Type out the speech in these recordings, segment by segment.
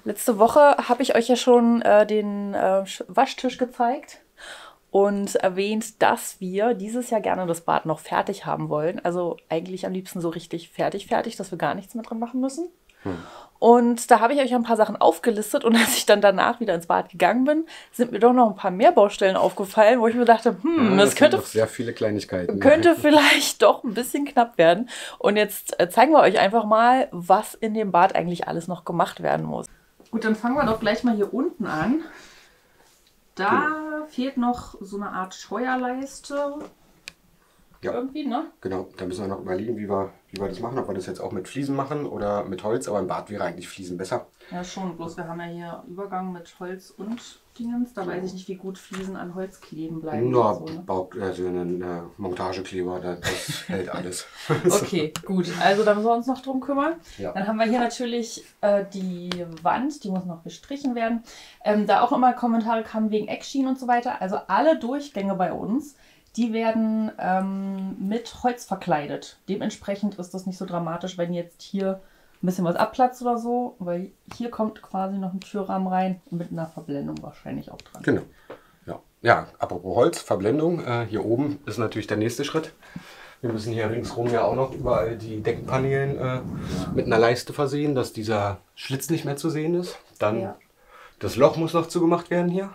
Letzte Woche habe ich euch ja schon den Waschtisch gezeigt und erwähnt, dass wir dieses Jahr gerne das Bad noch fertig haben wollen. Also eigentlich am liebsten so richtig fertig, dass wir gar nichts mehr drin machen müssen. Und da habe ich euch ein paar Sachen aufgelistet und als ich dann danach wieder ins Bad gegangen bin, sind mir doch noch ein paar mehr Baustellen aufgefallen, wo ich mir dachte, das könnte doch sehr viele Kleinigkeiten. Könnte vielleicht doch ein bisschen knapp werden. Und jetzt zeigen wir euch einfach mal, was in dem Bad eigentlich alles noch gemacht werden muss. Gut, dann fangen wir doch gleich mal hier unten an. Da fehlt noch so eine Art Scheuerleiste. Ja, irgendwie, ne? Genau, da müssen wir noch überlegen, wie wir das machen. Ob wir das jetzt auch mit Fliesen machen oder mit Holz. Aber im Bad wäre eigentlich Fliesen besser. Ja, schon. Bloß wir haben ja hier Übergang mit Holz und Dingens. Da weiß ich nicht, wie gut Fliesen an Holz kleben bleiben. Nur so, ne? also ein Montagekleber, das hält alles. Okay, gut. Also da müssen wir uns noch drum kümmern. Ja. Dann haben wir hier natürlich die Wand, die muss noch gestrichen werden. Da auch immer Kommentare kamen wegen Eckschienen und so weiter. Also alle Durchgänge bei uns, die werden mit Holz verkleidet. Dementsprechend ist das nicht so dramatisch, wenn jetzt hier ein bisschen was abplatzt oder so, weil hier kommt quasi noch ein Türrahmen rein mit einer Verblendung wahrscheinlich auch dran. Genau. Ja, apropos Holz, Verblendung, hier oben ist natürlich der nächste Schritt. Wir müssen hier ringsrum ja auch noch überall die Deckenpaneelen mit einer Leiste versehen, dass dieser Schlitz nicht mehr zu sehen ist. Dann das Loch muss noch zugemacht werden hier.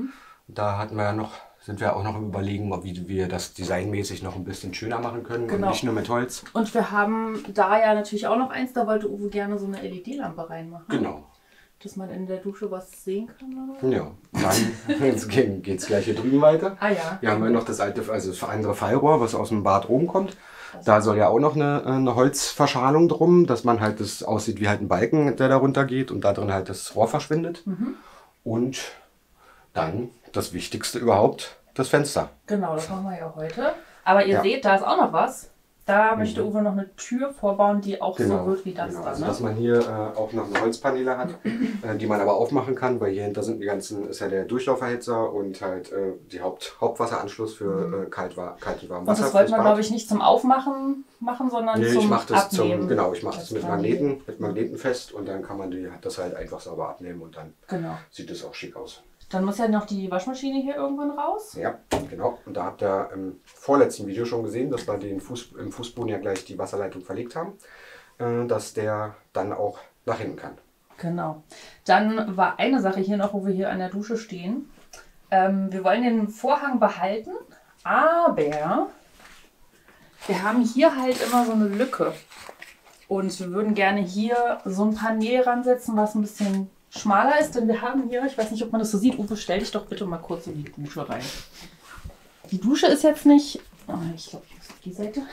Da sind wir auch noch im Überlegen, wie wir das designmäßig noch ein bisschen schöner machen können und nicht nur mit Holz. Und wir haben da ja natürlich auch noch eins, da wollte Uwe gerne so eine LED-Lampe reinmachen. Genau. Dass man in der Dusche was sehen kann oder so. Ja, dann geht es gleich hier drüben weiter. Ah ja. Hier haben wir noch das andere Fallrohr, was aus dem Bad oben kommt. Da soll ja auch noch eine Holzverschalung drum, dass man halt das aussieht wie halt ein Balken, der da runter geht und da drin halt das Rohr verschwindet. Und dann das Wichtigste überhaupt, das Fenster. Genau, das machen wir ja heute. Aber ihr seht, da ist auch noch was. Da möchte Uwe noch eine Tür vorbauen, die auch so wird wie das da. Also ne? dass man hier auch noch eine Holzpaneele hat, die man aber aufmachen kann, weil hier hinter sind ist ja der Durchlauferhitzer und halt die Hauptwasseranschluss für kalt und warm Wasser. Und das wollte man, glaube ich, nicht zum Aufmachen machen, sondern zum Abnehmen. Ich mache das mit Magneten fest und dann kann man das halt einfach sauber abnehmen und dann sieht es auch schick aus. Dann muss ja noch die Waschmaschine hier irgendwann raus. Ja, genau. Und da habt ihr im vorletzten Video schon gesehen, dass wir im Fußboden ja gleich die Wasserleitung verlegt haben, dass der dann auch nach hinten kann. Genau. Dann war eine Sache hier noch, wo wir hier an der Dusche stehen. Wir wollen den Vorhang behalten, aber wir haben hier halt immer so eine Lücke. Und wir würden gerne hier so ein Panel ransetzen, was ein bisschen schmaler ist, denn wir haben hier, ich weiß nicht, ob man das so sieht, Uwe, stell dich doch bitte mal kurz in die Dusche rein. Die Dusche ist jetzt nicht, ich glaube, ich muss auf die Seite.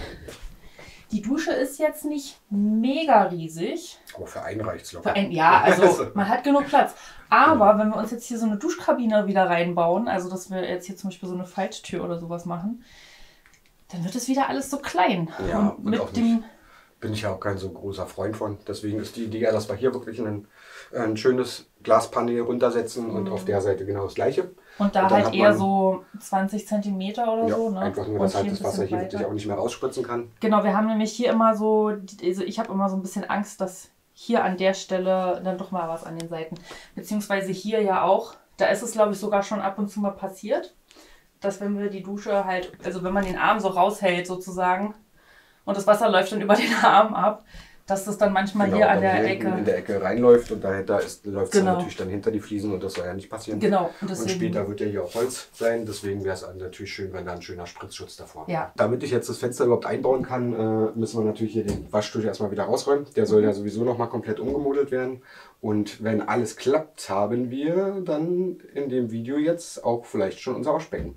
Die Dusche ist jetzt nicht mega riesig. Aber für einen reicht es locker. Also man hat genug Platz. Aber wenn wir uns jetzt hier so eine Duschkabine wieder reinbauen, also dass wir jetzt hier zum Beispiel so eine Falttür oder sowas machen, dann wird es wieder alles so klein. Ja, und mit dem bin ich ja auch kein so großer Freund von. Deswegen ist die Idee, dass wir hier wirklich ein schönes Glaspanel runtersetzen und auf der Seite genau das gleiche. Und da halt eher so 20 cm oder so. Ne? Einfach nur, dass halt das Wasser hier wirklich auch nicht mehr rausspritzen kann. Genau, wir haben nämlich hier immer so, also ich habe immer so ein bisschen Angst, dass hier an der Stelle dann doch mal was an den Seiten, beziehungsweise hier ja auch, da ist es glaube ich sogar schon ab und zu mal passiert, dass wenn wir die Dusche halt, also wenn man den Arm so raushält sozusagen, und das Wasser läuft dann über den Arm ab, dass das dann manchmal hier an der Ecke in der Ecke reinläuft und dahinter läuft es natürlich dann hinter die Fliesen und das soll ja nicht passieren. Genau. Und später wird ja hier auch Holz sein, deswegen wäre es natürlich schön, wenn da ein schöner Spritzschutz davor wäre. Ja. Damit ich jetzt das Fenster überhaupt einbauen kann, müssen wir natürlich hier den Waschtisch erstmal wieder rausräumen. Der soll ja sowieso nochmal komplett umgemodelt werden. Und wenn alles klappt, haben wir dann in dem Video jetzt auch vielleicht schon unser Waschbecken.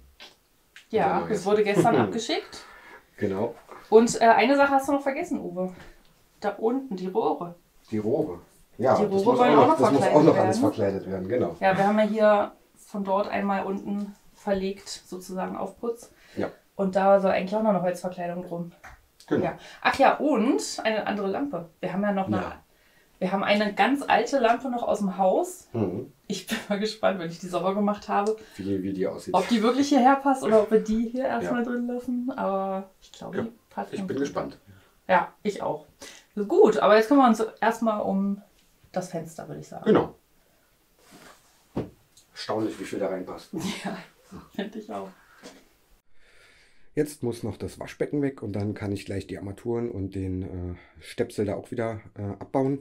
Ja, das wurde gestern abgeschickt. Genau. Und eine Sache hast du noch vergessen, Uwe. Da unten, die Rohre. Die Rohre. Ja, die Rohre das muss auch noch alles verkleidet werden, genau. Ja, wir haben ja hier von dort einmal unten verlegt, sozusagen Aufputz. Ja. Und da soll eigentlich auch noch eine Holzverkleidung drum. Genau. Ja. Ach ja, und eine andere Lampe. Wir haben ja noch eine ganz alte Lampe noch aus dem Haus. Ich bin mal gespannt, wenn ich die sauber gemacht habe. Wie die aussieht. Ob die wirklich hierher passt oder ob wir die hier erstmal drin lassen. Aber ich glaube, die passt. Ich bin gespannt. Ja, ich auch. Gut, aber jetzt kümmern wir uns erstmal um das Fenster, würde ich sagen. Genau. Erstaunlich, wie viel da reinpasst. Ja, finde ich auch. Jetzt muss noch das Waschbecken weg und dann kann ich gleich die Armaturen und den Stöpsel da auch wieder abbauen.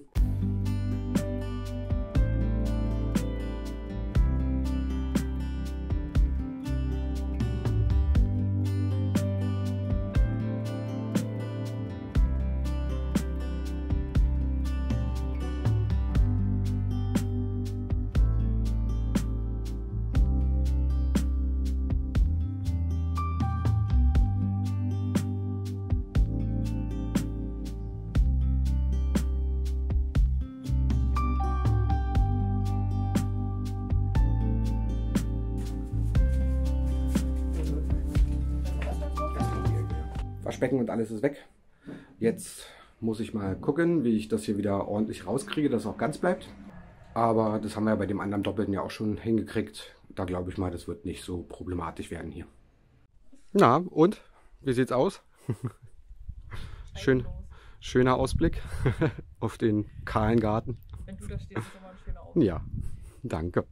Waschbecken und alles ist weg. Jetzt muss ich mal gucken, wie ich das hier wieder ordentlich rauskriege, dass es auch ganz bleibt. Aber das haben wir ja bei dem anderen Doppelten ja auch schon hingekriegt. Da glaube ich mal, das wird nicht so problematisch werden hier. Na, und? Wie sieht's aus? Schöner Ausblick auf den kahlen Garten. Wenn du da stehst, ist immer ein schöner Ausblick. Ja, danke.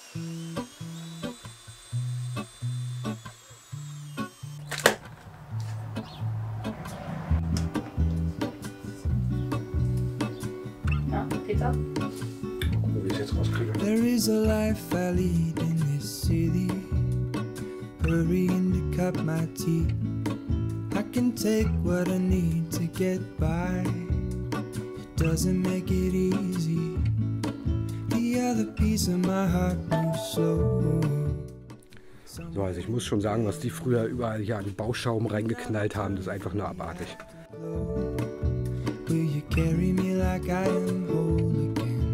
Ja, Peter? Gucken, wie ich es jetzt rauskriege. There is a life I lead in this city, hurrying to cut my teeth. I can take what I need to get by. It doesn't make it easy. The other piece of my heart moves slow. So, also ich muss schon sagen, was die früher überall hier an Bauschaum reingeknallt haben, das ist einfach nur abartig. Will you carry me like I am whole again?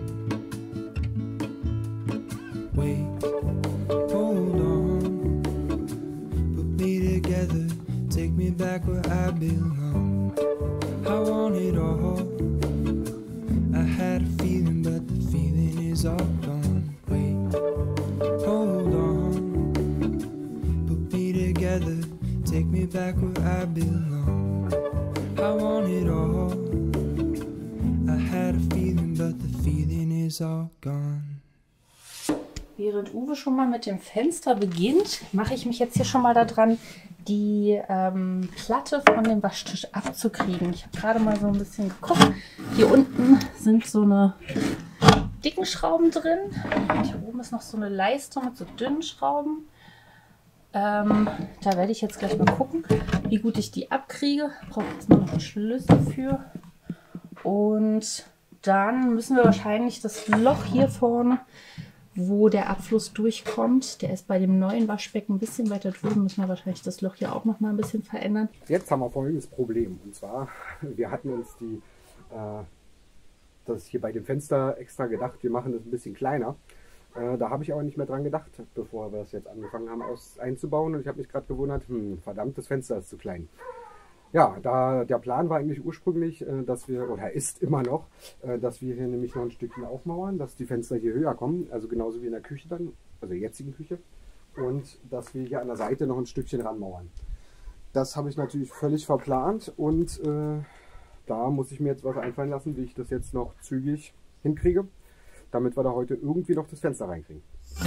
Wait, hold on, put me together, take me back where I belong. I want it all. I had a feeling, but the feeling is all gone. Wait, hold on, put me together, take me back where I belong. I want it all. I had a feeling, but the feeling is all gone. Während Uwe schon mal mit dem Fenster beginnt, mache ich mich jetzt hier schon mal daran, die Platte von dem Waschtisch abzukriegen. Ich habe gerade mal so ein bisschen geguckt. Hier unten sind so eine dicken Schrauben drin. Und hier oben ist noch so eine Leiste mit so dünnen Schrauben. Da werde ich jetzt gleich mal gucken, wie gut ich die abkriege. Ich brauche jetzt noch einen Schlüssel für. Und dann müssen wir wahrscheinlich das Loch hier vorne, wo der Abfluss durchkommt, der ist bei dem neuen Waschbecken ein bisschen weiter drüben, müssen wir wahrscheinlich das Loch hier auch noch mal ein bisschen verändern. Jetzt haben wir folgendes Problem. Und zwar, wir hatten uns das hier bei dem Fenster extra gedacht, wir machen das ein bisschen kleiner. Da habe ich aber nicht mehr dran gedacht, bevor wir es jetzt angefangen haben einzubauen. Und ich habe mich gerade gewundert, verdammt, das Fenster ist zu klein. Ja, der Plan war eigentlich ursprünglich, dass wir, oder ist immer noch, dass wir hier nämlich noch ein Stückchen aufmauern, dass die Fenster hier höher kommen, also genauso wie in der Küche dann, also der jetzigen Küche. Und dass wir hier an der Seite noch ein Stückchen ranmauern. Das habe ich natürlich völlig verplant und da muss ich mir jetzt was einfallen lassen, wie ich das jetzt noch zügig hinkriege, damit wir da heute irgendwie noch das Fenster reinkriegen.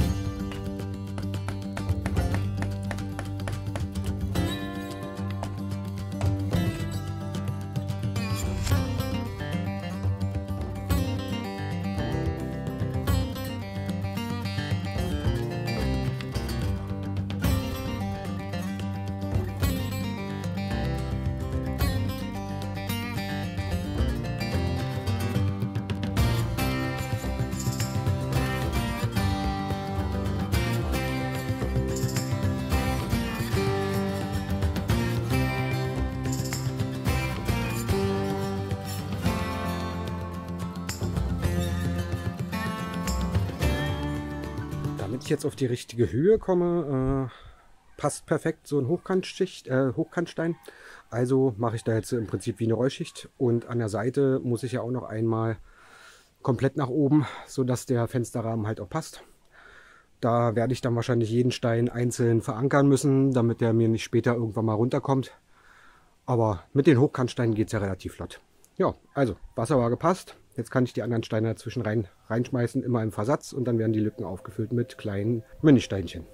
Damit ich jetzt auf die richtige Höhe komme, passt perfekt so ein Hochkantstein. Also mache ich da jetzt im Prinzip wie eine Rollschicht und an der Seite muss ich ja auch noch einmal komplett nach oben, sodass der Fensterrahmen halt auch passt. Da werde ich dann wahrscheinlich jeden Stein einzeln verankern müssen, damit der mir nicht später irgendwann mal runterkommt. Aber mit den Hochkantsteinen geht es ja relativ flott. Ja, also Wasser war gepasst, Jetzt kann ich die anderen Steine dazwischen reinschmeißen, immer im Versatz, und dann werden die Lücken aufgefüllt mit kleinen Mini-Steinchen.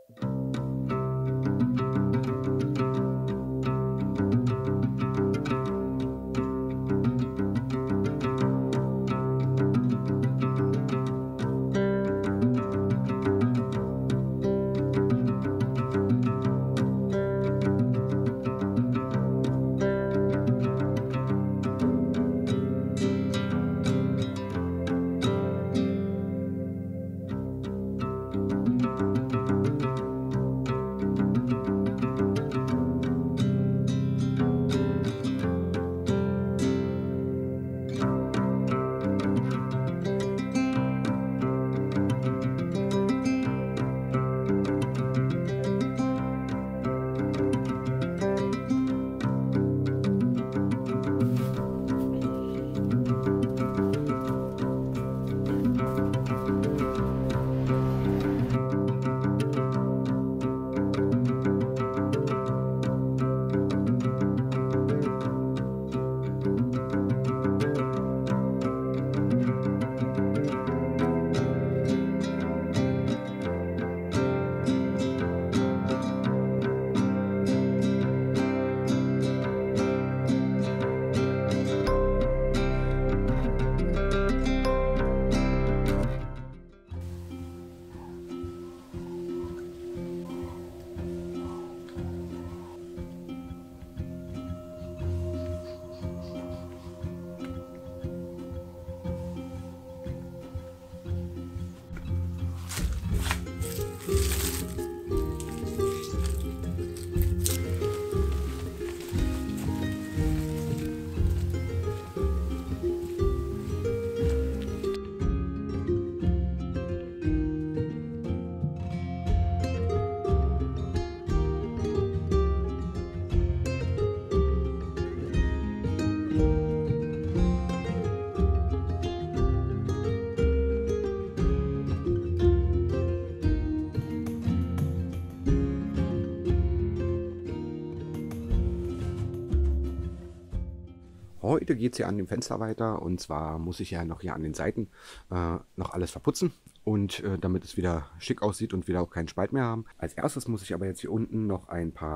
Heute geht es hier an dem Fenster weiter, und zwar muss ich ja noch hier an den Seiten noch alles verputzen, und damit es wieder schick aussieht und wieder auch keinen Spalt mehr haben. Als erstes muss ich aber jetzt hier unten noch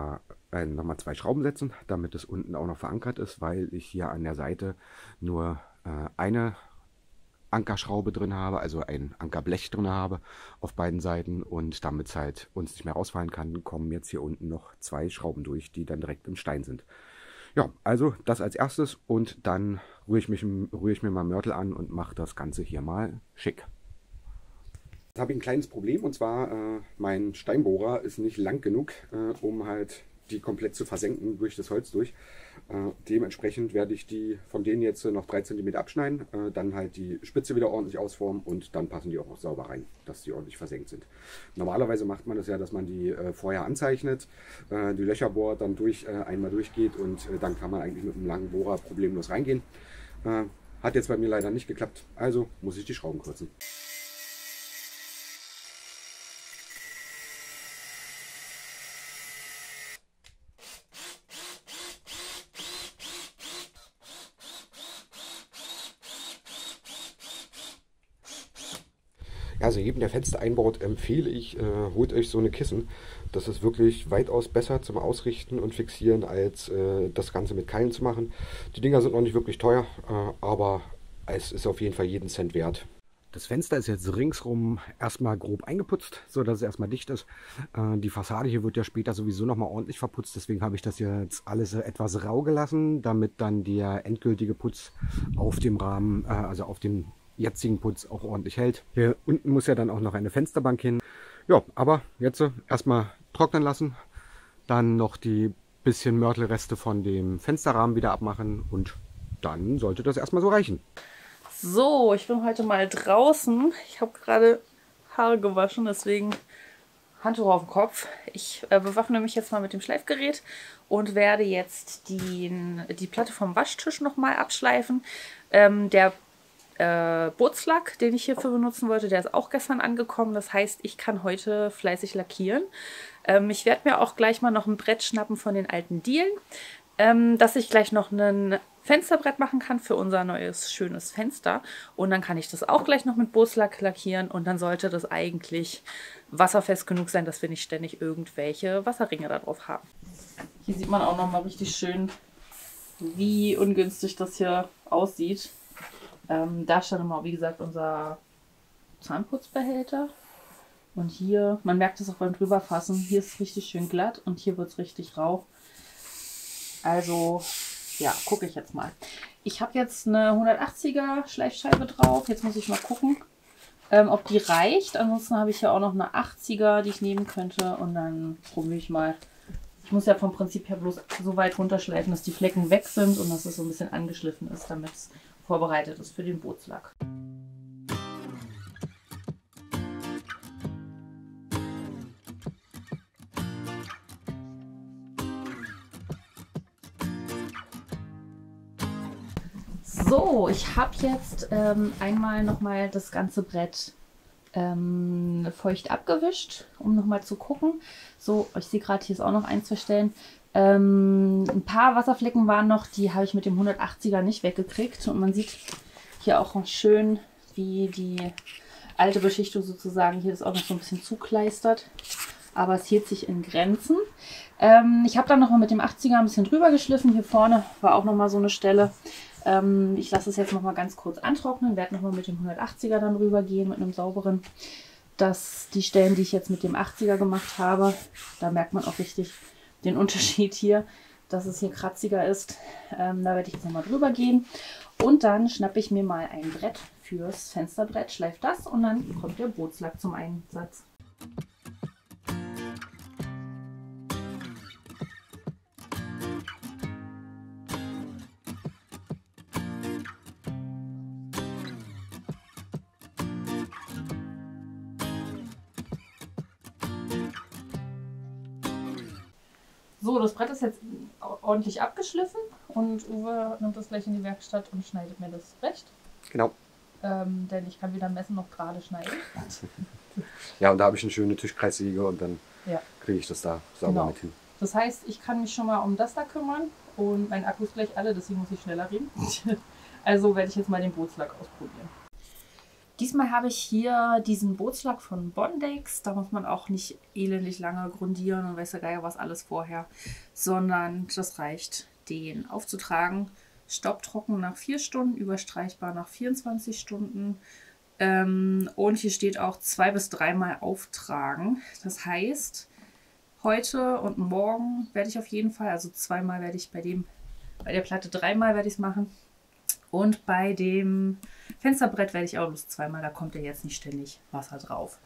nochmal 2 Schrauben setzen, damit es unten auch noch verankert ist, weil ich hier an der Seite nur eine Ankerschraube drin habe, also ein Ankerblech drin habe auf beiden Seiten, und damit es halt uns nicht mehr rausfallen kann, kommen jetzt hier unten noch 2 Schrauben durch, die dann direkt im Stein sind. Ja, also das als erstes, und dann rühre ich mir mal Mörtel an und mache das Ganze hier mal schick. Jetzt habe ich ein kleines Problem, und zwar mein Steinbohrer ist nicht lang genug, um halt die komplett zu versenken durch das Holz durch. Dementsprechend werde ich die von denen jetzt noch 3 cm abschneiden, dann halt die Spitze wieder ordentlich ausformen, und dann passen die auch noch sauber rein, dass die ordentlich versenkt sind. Normalerweise macht man das ja, dass man die vorher anzeichnet, die Löcher bohrt, dann einmal durchgeht, und dann kann man eigentlich mit einem langen Bohrer problemlos reingehen. Hat jetzt bei mir leider nicht geklappt, also muss ich die Schrauben kürzen. Also jedem, der Fenster einbaut, empfehle ich, holt euch so eine Kissen. Das ist wirklich weitaus besser zum Ausrichten und Fixieren, als das Ganze mit Keilen zu machen. Die Dinger sind noch nicht wirklich teuer, aber es ist auf jeden Fall jeden Cent wert. Das Fenster ist jetzt ringsrum erstmal grob eingeputzt, so dass es erstmal dicht ist. Die Fassade hier wird ja später sowieso nochmal ordentlich verputzt, deswegen habe ich das jetzt alles etwas rau gelassen, damit dann der endgültige Putz auf dem Rahmen, also auf dem jetzigen Putz, auch ordentlich hält. Hier unten muss ja dann auch noch eine Fensterbank hin. Ja, aber jetzt erstmal trocknen lassen, dann noch die bisschen Mörtelreste von dem Fensterrahmen wieder abmachen, und dann sollte das erstmal so reichen. So, ich bin heute mal draußen. Ich habe gerade Haare gewaschen, deswegen Handtuch auf dem Kopf. Ich bewaffne mich jetzt mal mit dem Schleifgerät und werde jetzt die Platte vom Waschtisch nochmal abschleifen. Der Bootslack, den ich hierfür benutzen wollte, der ist auch gestern angekommen. Das heißt, ich kann heute fleißig lackieren. Ich werde mir auch gleich mal noch ein Brett schnappen von den alten Dielen, dass ich gleich noch einen Fensterbrett machen kann für unser neues schönes Fenster. Und dann kann ich das auch gleich noch mit Bootslack lackieren und dann sollte das eigentlich wasserfest genug sein, dass wir nicht ständig irgendwelche Wasserringe da drauf haben. Hier sieht man auch nochmal richtig schön, wie ungünstig das hier aussieht. Da stand immer, wie gesagt, unser Zahnputzbehälter. Und hier, man merkt es auch beim Drüberfassen, hier ist es richtig schön glatt und hier wird es richtig rau. Also, ja, gucke ich jetzt mal. Ich habe jetzt eine 180er Schleifscheibe drauf. Jetzt muss ich mal gucken, ob die reicht. Ansonsten habe ich ja auch noch eine 80er, die ich nehmen könnte. Und dann probiere ich mal. Ich muss ja vom Prinzip her bloß so weit runterschleifen, dass die Flecken weg sind und dass es so ein bisschen angeschliffen ist, damit es vorbereitet ist für den Bootslack. So, ich habe jetzt einmal nochmal das ganze Brett feucht abgewischt, um nochmal zu gucken. So, ich sehe gerade, hier ist auch noch eins verstellen. Ein paar Wasserflecken waren noch, die habe ich mit dem 180er nicht weggekriegt. Und man sieht hier auch schön, wie die alte Beschichtung sozusagen hier ist auch noch so ein bisschen zukleistert. Aber es hielt sich in Grenzen. Ich habe dann nochmal mit dem 80er ein bisschen drüber geschliffen. Hier vorne war auch nochmal so eine Stelle. Ich lasse es jetzt nochmal ganz kurz antrocknen, werde nochmal mit dem 180er dann rüber gehen, mit einem sauberen. Dass die Stellen, die ich jetzt mit dem 80er gemacht habe, da merkt man auch richtig den Unterschied hier, dass es hier kratziger ist. Da werde ich jetzt nochmal drüber gehen. Und dann schnappe ich mir mal ein Brett fürs Fensterbrett, schleife das und dann kommt der Bootslack zum Einsatz. So, das Brett ist jetzt ordentlich abgeschliffen und Uwe nimmt das gleich in die Werkstatt und schneidet mir das recht. Genau. Denn ich kann weder messen noch gerade schneiden. Ja, und da habe ich eine schöne Tischkreissäge und dann Ja. kriege ich das da sauber mit hin. Das heißt, ich kann mich schon mal um das da kümmern und mein Akku ist gleich alle, deswegen muss ich schneller reden. Also werde ich jetzt mal den Bootslack ausprobieren. Diesmal habe ich hier diesen Bootslack von Bondex. Da muss man auch nicht elendig lange grundieren und weiß der Geier was alles vorher, sondern das reicht, den aufzutragen. Staubtrocken nach 4 Stunden, überstreichbar nach 24 Stunden. Und hier steht auch 2- bis 3-mal auftragen. Das heißt, heute und morgen werde ich auf jeden Fall, also 2-mal werde ich bei der Platte 3-mal werde ich es machen. Und bei dem Fensterbrett werde ich auch bloß 2-mal, da kommt ja jetzt nicht ständig Wasser drauf.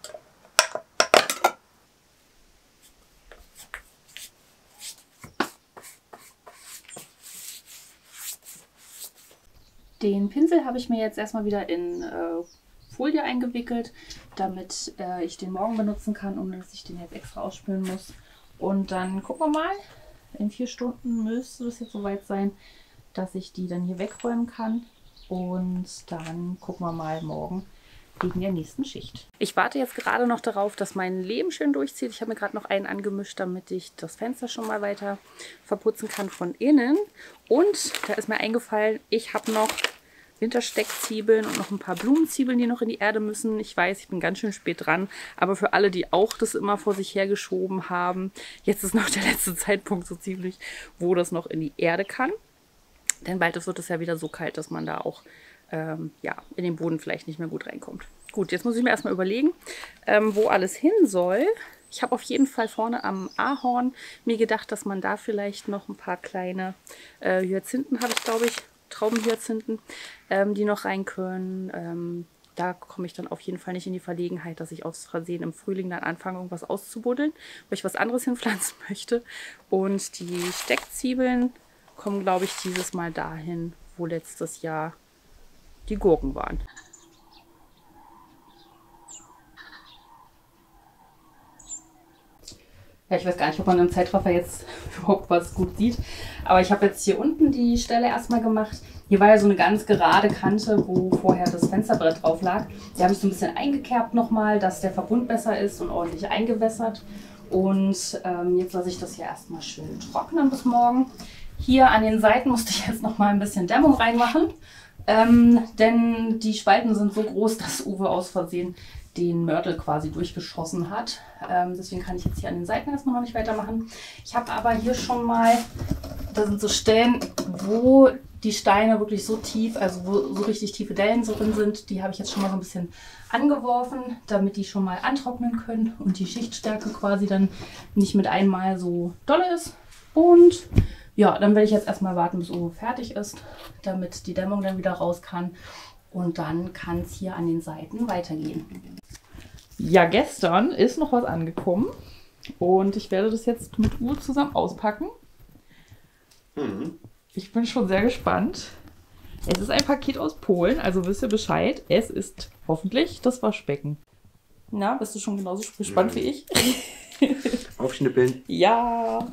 Den Pinsel habe ich mir jetzt erstmal wieder in Folie eingewickelt, damit ich den morgen benutzen kann, ohne dass ich den jetzt extra ausspülen muss. Und dann gucken wir mal, in 4 Stunden müsste das jetzt soweit sein, dass ich die dann hier wegräumen kann. Und dann gucken wir mal morgen wegen der nächsten Schicht. Ich warte jetzt gerade noch darauf, dass mein Lehm schön durchzieht. Ich habe mir gerade noch einen angemischt, damit ich das Fenster schon mal weiter verputzen kann von innen. Und da ist mir eingefallen, ich habe noch Wintersteckzwiebeln und noch ein paar Blumenzwiebeln, die noch in die Erde müssen. Ich weiß, ich bin ganz schön spät dran, aber für alle, die auch das immer vor sich hergeschoben haben, jetzt ist noch der letzte Zeitpunkt so ziemlich, wo das noch in die Erde kann. Denn bald wird es ja wieder so kalt, dass man da auch ja, in den Boden vielleicht nicht mehr gut reinkommt. Gut, jetzt muss ich mir erstmal überlegen, wo alles hin soll. Ich habe auf jeden Fall vorne am Ahorn mir gedacht, dass man da vielleicht noch ein paar kleine Hyazinthen, habe ich glaube ich, Traubenhyazinthen, die noch rein können. Da komme ich dann auf jeden Fall nicht in die Verlegenheit, dass ich aus Versehen im Frühling dann anfange, irgendwas auszubuddeln, wo ich was anderes hinpflanzen möchte. Und die Steckzwiebeln kommen, glaube ich, dieses Mal dahin, wo letztes Jahr die Gurken waren. Ja, ich weiß gar nicht, ob man im Zeitraffer jetzt überhaupt was gut sieht. Aber ich habe jetzt hier unten die Stelle erstmal gemacht. Hier war ja so eine ganz gerade Kante, wo vorher das Fensterbrett drauf lag. Die habe ich so ein bisschen eingekerbt nochmal, dass der Verbund besser ist und ordentlich eingewässert. Und jetzt lasse ich das hier erstmal schön trocknen bis morgen. Hier an den Seiten musste ich jetzt noch mal ein bisschen Dämmung reinmachen, denn die Spalten sind so groß, dass Uwe aus Versehen den Mörtel quasi durchgeschossen hat. Deswegen kann ich jetzt hier an den Seiten erstmal noch nicht weitermachen. Ich habe aber hier schon mal, da sind so Stellen, wo die Steine wirklich so tief, also wo so richtig tiefe Dellen so drin sind, die habe ich jetzt schon mal so ein bisschen angeworfen, damit die schon mal antrocknen können und die Schichtstärke quasi dann nicht mit einmal so dolle ist. Und ja, dann werde ich jetzt erstmal warten, bis Uwe fertig ist, damit die Dämmung dann wieder raus kann. Und dann kann es hier an den Seiten weitergehen. Ja, gestern ist noch was angekommen und ich werde das jetzt mit Uwe zusammen auspacken. Ich bin schon sehr gespannt. Es ist ein Paket aus Polen, also wisst ihr Bescheid. Es ist hoffentlich das Waschbecken. Na, bist du schon genauso gespannt wie ich? Aufschnippeln. Ja.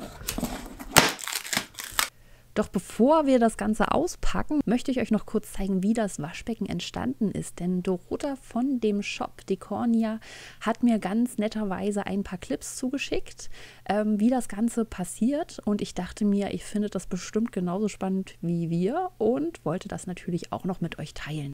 Doch bevor wir das Ganze auspacken, möchte ich euch noch kurz zeigen, wie das Waschbecken entstanden ist. Denn Dorota von dem Shop Decornia hat mir ganz netterweise ein paar Clips zugeschickt, wie das Ganze passiert. Und ich dachte mir, ich finde das bestimmt genauso spannend wie wir und wollte das natürlich auch noch mit euch teilen.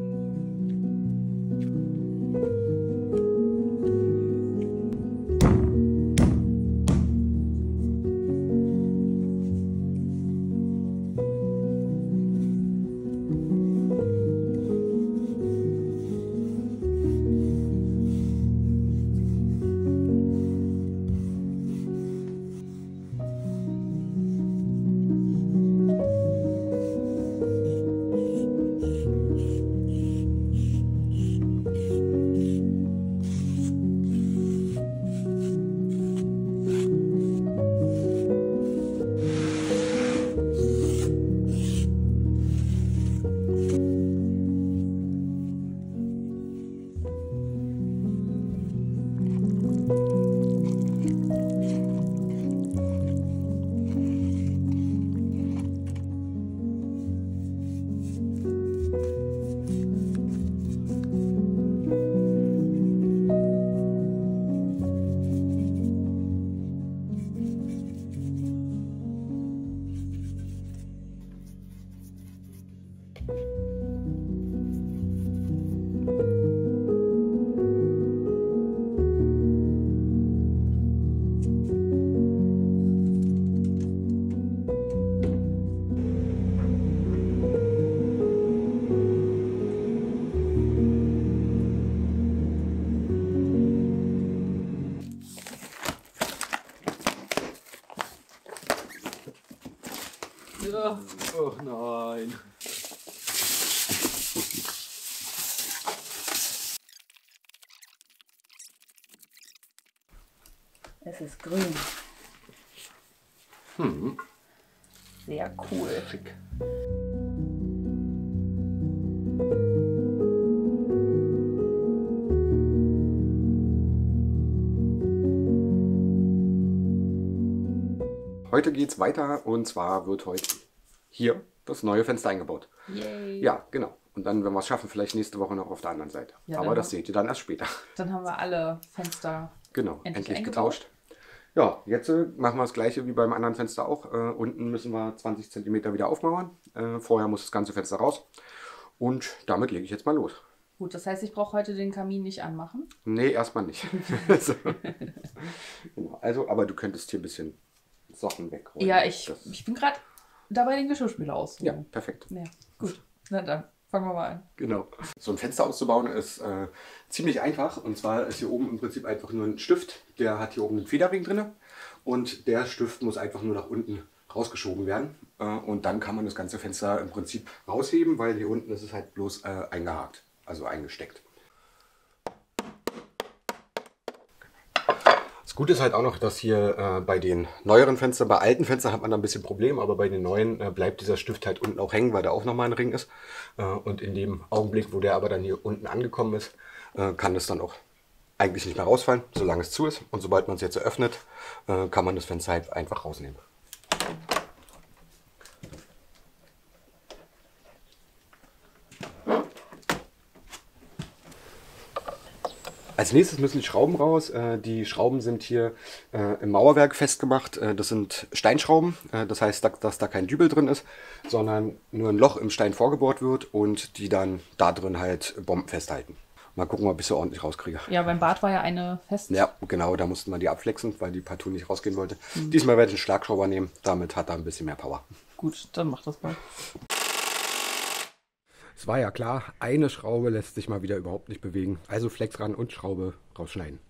Oh nein. Es ist grün. Sehr cool. Schick. Heute geht's weiter und zwar wird heute hier das neue Fenster eingebaut. Yay. Ja, genau. Und dann, wenn wir es schaffen, vielleicht nächste Woche noch auf der anderen Seite. Ja, aber das seht ihr dann erst später. Dann haben wir alle Fenster Genau, endlich endlich eingebaut. getauscht. Ja, jetzt machen wir das gleiche wie beim anderen Fenster auch. Unten müssen wir 20 cm wieder aufmauern. Vorher muss das ganze Fenster raus. Und damit lege ich jetzt mal los. Gut, das heißt, ich brauche heute den Kamin nicht anmachen. Nee, erstmal nicht. So. Genau. Also, aber du könntest hier ein bisschen Sachen wegräumen. Ja, ich bin gerade dabei, den Geschirrspüler Ja, auszuräumen. perfekt. Ja, gut. Na dann, fangen wir mal an. Genau. So ein Fenster auszubauen ist ziemlich einfach. Und zwar ist hier oben im Prinzip einfach nur ein Stift. Der hat hier oben einen Federring drin. Und der Stift muss einfach nur nach unten rausgeschoben werden. Und dann kann man das ganze Fenster im Prinzip rausheben, weil hier unten ist es halt bloß eingehakt, also eingesteckt. Das Gute ist halt auch noch, dass hier bei den neueren Fenstern, bei alten Fenstern hat man da ein bisschen Problem, aber bei den neuen bleibt dieser Stift halt unten auch hängen, weil da auch nochmal ein Ring ist. Und in dem Augenblick, wo der aber dann hier unten angekommen ist, kann das dann auch eigentlich nicht mehr rausfallen, solange es zu ist. Und sobald man es jetzt eröffnet, kann man das Fenster halt einfach rausnehmen. Als nächstes müssen die Schrauben raus. Die Schrauben sind hier im Mauerwerk festgemacht. Das sind Steinschrauben. Das heißt, dass da kein Dübel drin ist, sondern nur ein Loch im Stein vorgebohrt wird und die dann da drin halt Bomben festhalten. Mal gucken, ob ich sie ordentlich rauskriege. Ja, beim Bad war ja eine fest. Ja, genau, da mussten wir die abflexen, weil die partout nicht rausgehen wollte. Diesmal werde ich einen Schlagschrauber nehmen. Damit hat er ein bisschen mehr Power. Gut, dann mach das mal. Es war ja klar, eine Schraube lässt sich mal wieder überhaupt nicht bewegen. Also Flex ran und Schraube rausschneiden.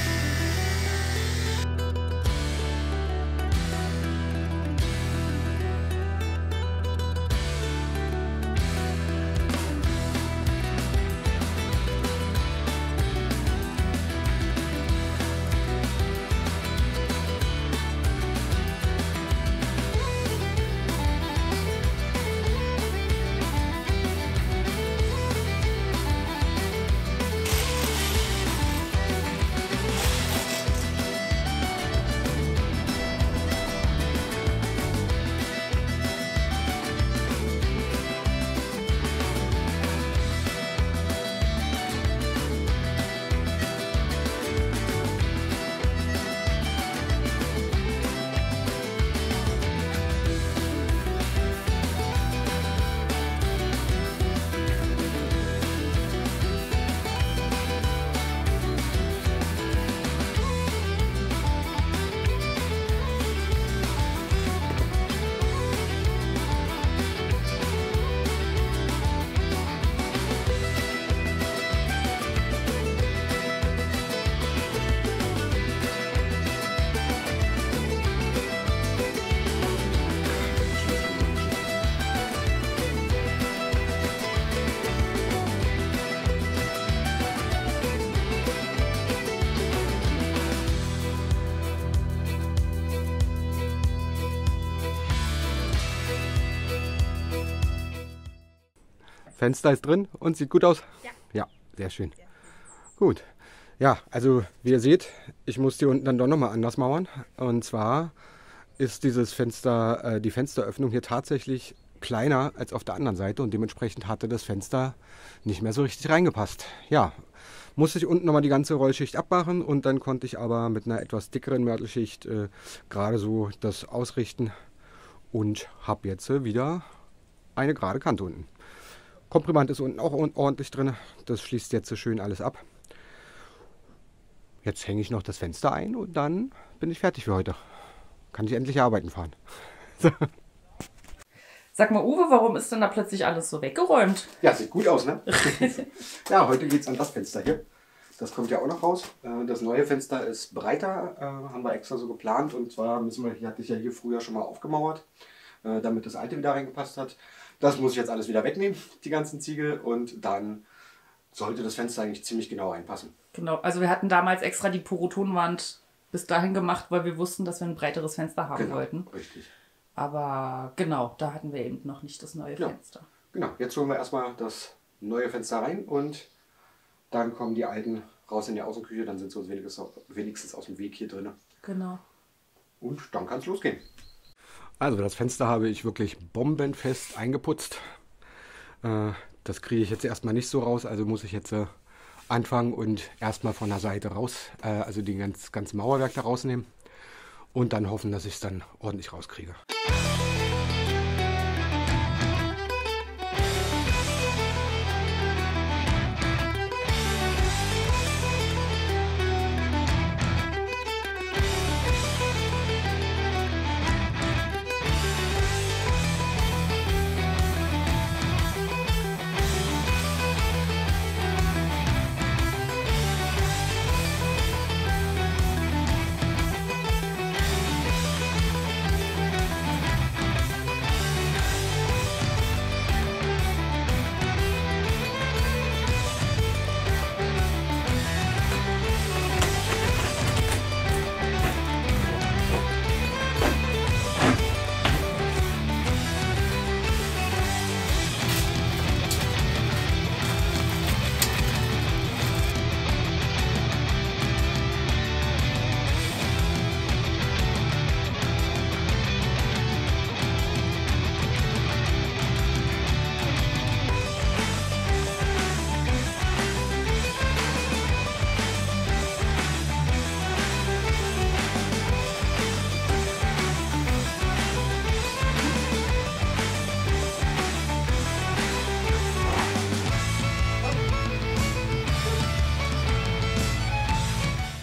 Fenster ist drin und sieht gut aus? Ja. Ja, sehr schön. Gut. Ja, also wie ihr seht, ich muss hier unten dann doch nochmal anders mauern. Und zwar ist dieses Fenster, die Fensteröffnung hier tatsächlich kleiner als auf der anderen Seite und dementsprechend hatte das Fenster nicht mehr so richtig reingepasst. Ja, musste ich unten nochmal die ganze Rollschicht abmachen und dann konnte ich aber mit einer etwas dickeren Mörtelschicht gerade so das ausrichten und habe jetzt wieder eine gerade Kante unten. Komprimant ist unten auch ordentlich drin. Das schließt jetzt so schön alles ab. Jetzt hänge ich noch das Fenster ein und dann bin ich fertig für heute. Kann ich endlich arbeiten fahren. Sag mal, Uwe, warum ist denn da plötzlich alles so weggeräumt? Ja, sieht gut aus, ne? Ja, heute geht es an das Fenster hier. Das kommt ja auch noch raus. Das neue Fenster ist breiter, haben wir extra so geplant. Und zwar hatte ich ja hier früher schon mal aufgemauert, damit das alte wieder reingepasst hat. Das muss ich jetzt alles wieder wegnehmen, die ganzen Ziegel, und dann sollte das Fenster eigentlich ziemlich genau reinpassen. Genau, also wir hatten damals extra die Porotonwand bis dahin gemacht, weil wir wussten, dass wir ein breiteres Fenster haben wollten. Richtig. Aber genau, da hatten wir eben noch nicht das neue Fenster. Genau, jetzt holen wir erstmal das neue Fenster rein und dann kommen die alten raus in die Außenküche, dann sind sie uns wenigstens aus dem Weg hier drin. Genau. Und dann kann es losgehen. Also das Fenster habe ich wirklich bombenfest eingeputzt. Das kriege ich jetzt erstmal nicht so raus, also muss ich jetzt anfangen und erstmal von der Seite raus, also die ganze Mauerwerk da rausnehmen und dann hoffen, dass ich es dann ordentlich rauskriege.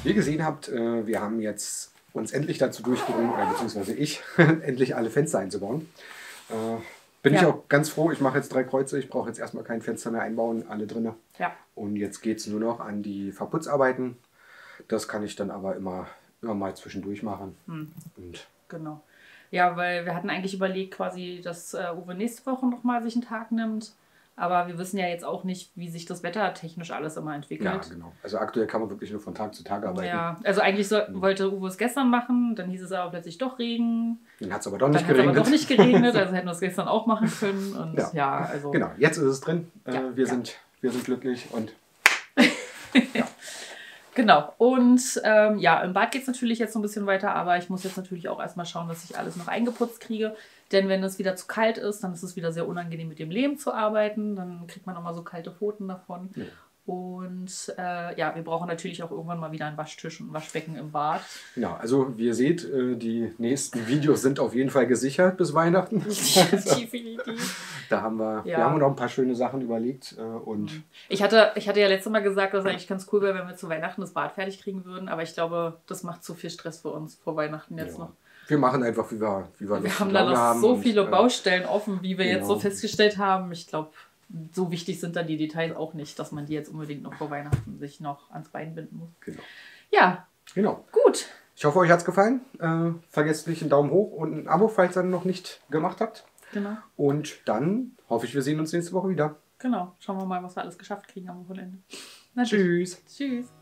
Wie ihr gesehen habt, wir haben jetzt uns endlich dazu durchgerungen, oder beziehungsweise ich, endlich alle Fenster einzubauen. Bin ich auch ganz froh, ich mache jetzt 3 Kreuze, ich brauche jetzt erstmal kein Fenster mehr einbauen, alle drinne. Ja. Und jetzt geht es nur noch an die Verputzarbeiten. Das kann ich dann aber immer mal zwischendurch machen. Und Genau. Ja, weil wir hatten eigentlich überlegt quasi, dass Uwe nächste Woche nochmal sich einen Tag nimmt. Aber wir wissen ja jetzt auch nicht, wie sich das wettertechnisch alles immer entwickelt. ja, genau. Also aktuell kann man wirklich nur von Tag zu Tag arbeiten. Ja, also eigentlich wollte Uwe es gestern machen, dann hieß es aber plötzlich doch Regen. Dann hat es aber doch Dann nicht hat es geregnet. aber doch nicht geregnet, also hätten wir es gestern auch machen können. Und ja, also. Genau, jetzt ist es drin. Ja, wir ja. sind glücklich und Genau. Und ja, im Bad geht es natürlich jetzt so ein bisschen weiter, aber ich muss jetzt natürlich auch erstmal schauen, dass ich alles noch eingeputzt kriege. Denn wenn es wieder zu kalt ist, dann ist es wieder sehr unangenehm, mit dem Lehm zu arbeiten. Dann kriegt man auch mal so kalte Pfoten davon. Ja. Und ja, wir brauchen natürlich auch irgendwann mal wieder einen Waschtisch und ein Waschbecken im Bad. Ja, also wie ihr seht, die nächsten Videos sind auf jeden Fall gesichert bis Weihnachten. Definitiv. Da haben wir haben noch ein paar schöne Sachen überlegt. Und ich hatte ja letztes Mal gesagt, dass es eigentlich ganz cool wäre, wenn wir zu Weihnachten das Bad fertig kriegen würden. Aber ich glaube, das macht zu viel Stress für uns vor Weihnachten jetzt noch. Wir machen einfach, wie wir haben da noch so viele Baustellen offen, wie wir genau. jetzt so festgestellt haben. Ich glaube, so wichtig sind dann die Details auch nicht, dass man die jetzt unbedingt noch vor Weihnachten sich noch ans Bein binden muss. Genau. Ja, genau. Gut. Ich hoffe, euch hat es gefallen. Vergesst nicht einen Daumen hoch und ein Abo, falls ihr noch nicht gemacht habt. Genau. Und dann hoffe ich, wir sehen uns nächste Woche wieder. Genau. Schauen wir mal, was wir alles geschafft kriegen am Wochenende. Tschüss. Tschüss.